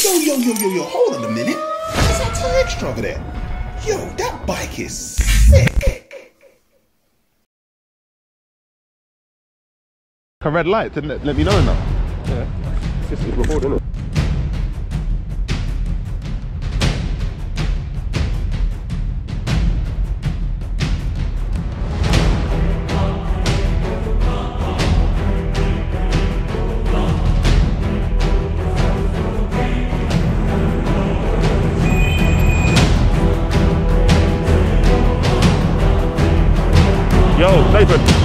Yo, hold on a minute. What's that Tyxtra over there? Yo, that bike is sick. A red light to let me know now. Yeah, it's recording it. Yo, Nathan.